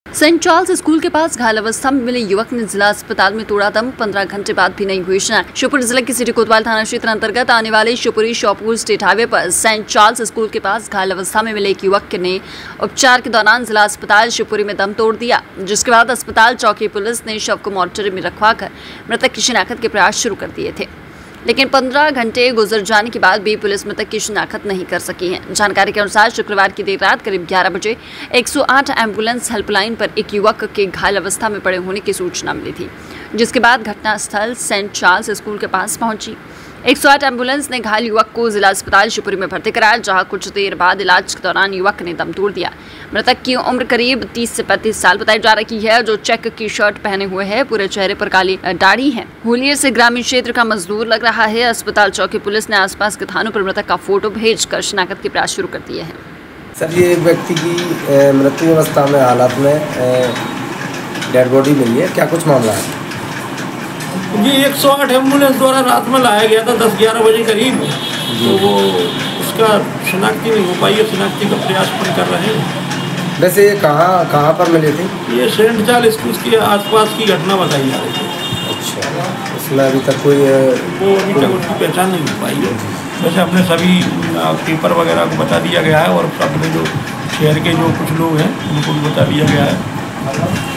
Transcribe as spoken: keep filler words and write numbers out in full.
Saint Charles school के पास घायल अवस्था में मिले युवक ने जिला अस्पताल में तोड़ा दम। पंद्रह घंटे बाद भी नहीं हुई शिनाख्त। शिवपुरी जिले के सिटी कोतवाल थाना क्षेत्र अंतर्गत आने वाले शिवपुरी शौपुर स्टेट हाईवे पर सेंट चार्ल्स स्कूल के पास घायल अवस्था में मिले एक युवक ने उपचार के दौरान जिला अस्पताल शिवपुरी में दम तोड़ दिया, जिसके बाद अस्पताल चौकी पुलिस ने शव को मोर्चरी में रखवाकर मृतक की शिनाख्त के प्रयास शुरू कर दिए थे, लेकिन पंद्रह घंटे गुजर जाने के बाद भी पुलिस मृतक की शिनाख्त नहीं कर सकी है। जानकारी के अनुसार शुक्रवार की देर रात करीब ग्यारह बजे एक सौ आठ एम्बुलेंस हेल्पलाइन पर एक युवक के घायल अवस्था में पड़े होने की सूचना मिली थी, जिसके बाद घटनास्थल सेंट चार्ल्स स्कूल के पास पहुंची। एक सौ आठ एम्बुलेंस ने घायल युवक को जिला अस्पताल शिवपुरी में भर्ती कराया, जहां कुछ देर बाद इलाज के दौरान युवक ने दम तोड़ दिया। मृतक की उम्र करीब तीस से पैंतीस साल बताई जा रही है, जो चेक की शर्ट पहने हुए है। पूरे चेहरे पर काली दाढ़ी है। होलियर से ग्रामीण क्षेत्र का मजदूर लग रहा है। अस्पताल चौकी पुलिस ने आसपास के थानों पर मृतक का फोटो भेजकर शिनाख्त के प्रयास शुरू कर दिए हैं। सर, ये एक व्यक्ति की मृत्यु अवस्था में हालत में डेड बॉडी मिली है, क्या कुछ मामला है? जी एक सौ आठ एम्बुलेंस द्वारा रात में लाया गया था दस ग्यारह बजे करीब, तो वो उसका शिनाख्ती नहीं हो पाई है। शिनाख्ती का प्रयास पर कर रहे हैं। वैसे ये कहाँ कहाँ पर मिले थे? ये सेंट चार्ल्स स्कूल के आसपास की घटना बताई जा रही है। अच्छा, इसमें अभी तक कोई वो अभी तक उसकी पहचान नहीं हो पाई है। वैसे अपने सभी पेपर वगैरह को बता दिया गया है और अपने जो शहर के जो कुछ लोग हैं उनको भी बता दिया गया है।